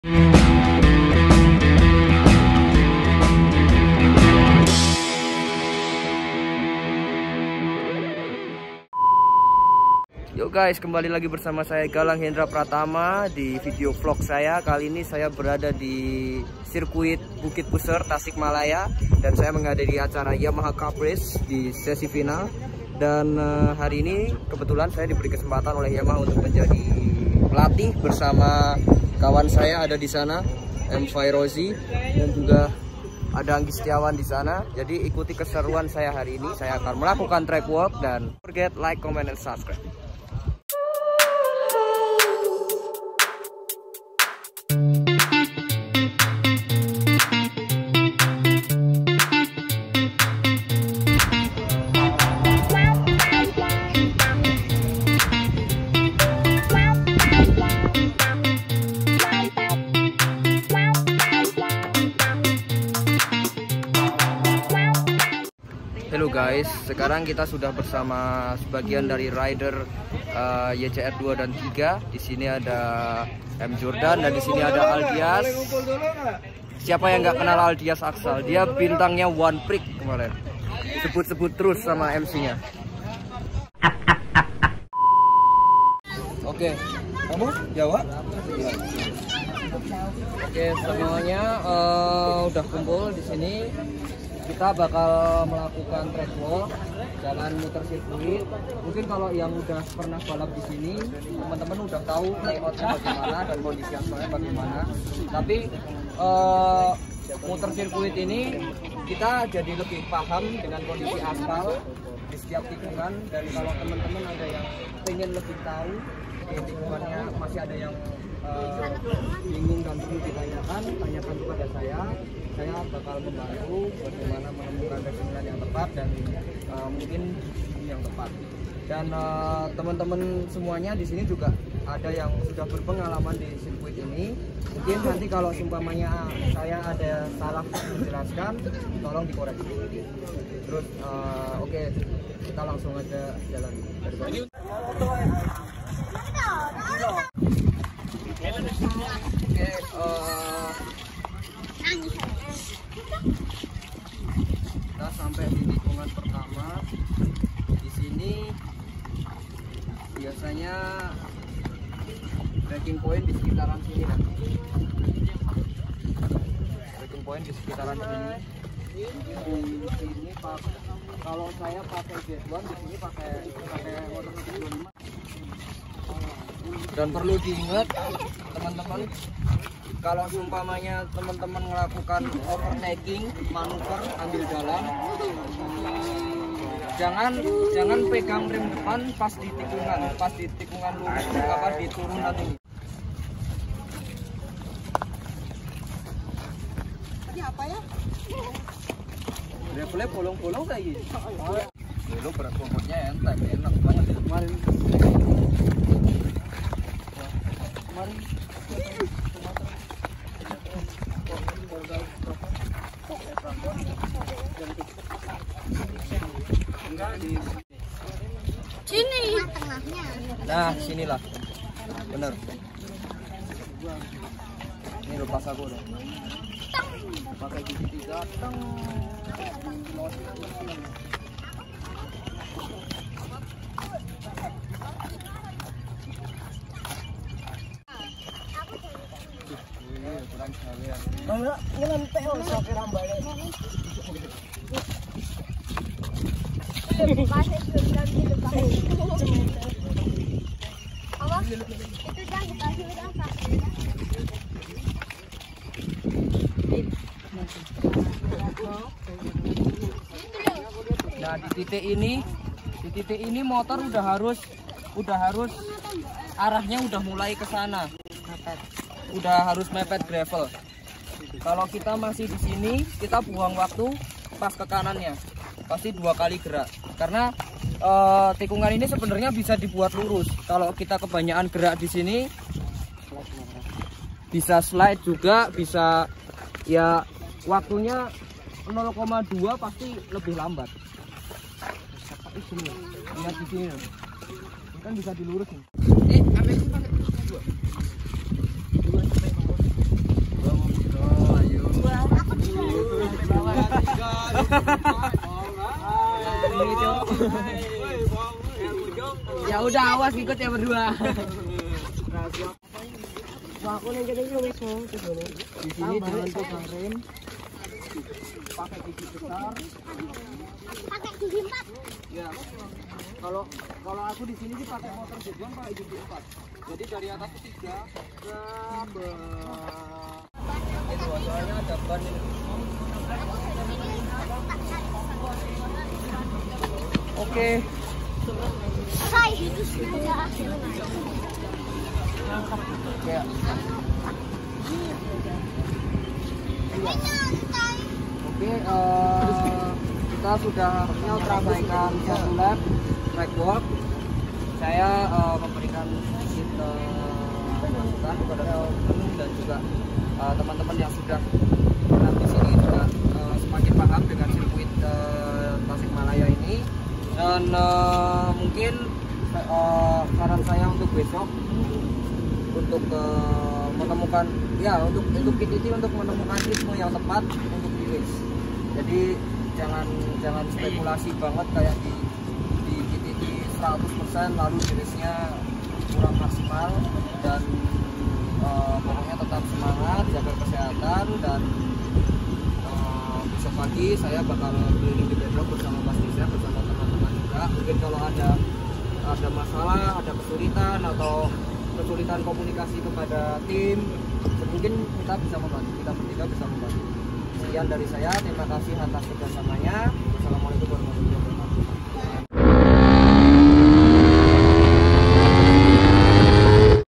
Yuk guys, kembali lagi bersama saya Galang Hendra Pratama di video vlog saya. Kali ini saya berada di sirkuit Bukit Puser, Tasikmalaya, dan saya menghadiri acara Yamaha Cup Race di sesi final. Dan hari ini kebetulan saya diberi kesempatan oleh Yamaha untuk menjadi pelatih bersama kawan saya ada di sana, M. Fairozi, dan juga ada Anggi Setiawan di sana. Jadi ikuti keseruan saya hari ini. Saya akan melakukan track walk dan forget like, comment, and subscribe. Halo guys, sekarang kita sudah bersama sebagian dari rider YCR 2 dan 3. Di sini ada M. Jordan dan di sini ada Aldias. Siapa yang nggak kenal Aldias Aksal? Dia bintangnya One Prick kemarin. Sebut-sebut terus sama MC-nya. Oke, kamu Jawa? Oke, semuanya udah kumpul di sini. Kita bakal melakukan track walk, jalan muter sirkuit. Mungkin kalau yang udah pernah balap di sini, teman-teman udah tahu layoutnya bagaimana dan kondisi aspalnya bagaimana. Tapi muter sirkuit ini kita jadi lebih paham dengan kondisi aspal di setiap tikungan. Dan kalau teman-teman ada yang pengen lebih tahu di tikungannya, masih ada yang bingung dan perlu ditanyakan, tanyakan kepada saya. Saya bakal membantu bagaimana menemukan racing yang tepat dan mungkin yang tepat. Dan teman-teman semuanya di sini juga ada yang sudah berpengalaman di sirkuit ini. Mungkin nanti kalau seumpamanya saya ada salah menjelaskan, tolong dikoreksi. Terus oke, kita langsung aja jalan. Kita sampai di tikungan pertama. Di sini biasanya breaking point di sekitaran sini kan. Breaking point di sekitaran sini. Di sini kalau saya pakai Z1, di sini pakai motor 25. Dan perlu diingat teman-teman, kalau seumpamanya teman-teman melakukan overtaking, manuver ambil dalam, jangan pegang rem depan pas di tikungan lurus, di turunan ini. Ini apa ya? Levelnya bolong-bolong kayak gini. Dulu berat bobotnya enteng, enak banget itu kemarin. Sini tengahnya. Nah, sinilah. Bener. Ini lepas aku udah. Pakai gigi 3. Enggak, ngelentek loh sopir ambanya. Nah, di titik ini motor udah harus arahnya udah mulai ke sana. Udah harus mepet gravel. Kalau kita masih di sini, kita buang waktu pas ke kanannya. Pasti 2 kali gerak. Karena tikungan ini sebenarnya bisa dibuat lurus. Kalau kita kebanyakan gerak di sini, bisa slide juga, bisa ya waktunya 0,2 pasti lebih lambat. Lihat di sini kan bisa dilurusin. Ya udah, awas ikut ya berdua. Aku nih jadi wis Di sini jangan pegang rem. Pakai gigi besar. Pakai gigi 4. Ya. Kalau aku di sini sih pakai motor jejuan pakai gigi 4. Jadi dari atas 3 ke bawah. Itu soalnya ada ban ini. Oke. Hai. Kayak Oke, kita sudah menyelesaikan satu lap track walk. Saya memberikan sedikit masukan kepada teman-teman dan juga teman-teman yang sudah berada di sini juga semakin paham dengan sirkuit Tasikmalaya ini. Dan mungkin saran saya untuk besok untuk menemukan untuk PTT untuk menemukan ritme yang tepat untuk di race. Jadi jangan spekulasi banget kayak di PTT 100% lalu di race-nya kurang maksimal, dan pokoknya tetap semangat, jaga kesehatan, dan besok pagi saya bakal keliling di paddock bersama Mas Nisa, bersama teman-teman juga. Mungkin kalau ada masalah, ada kesulitan atau kesulitan komunikasi kepada tim, mungkin kita bisa membantu, kita bertiga bisa membantu. Sekian dari saya, terima kasih atas kerjasamanya. Wassalamualaikum warahmatullahi wabarakatuh.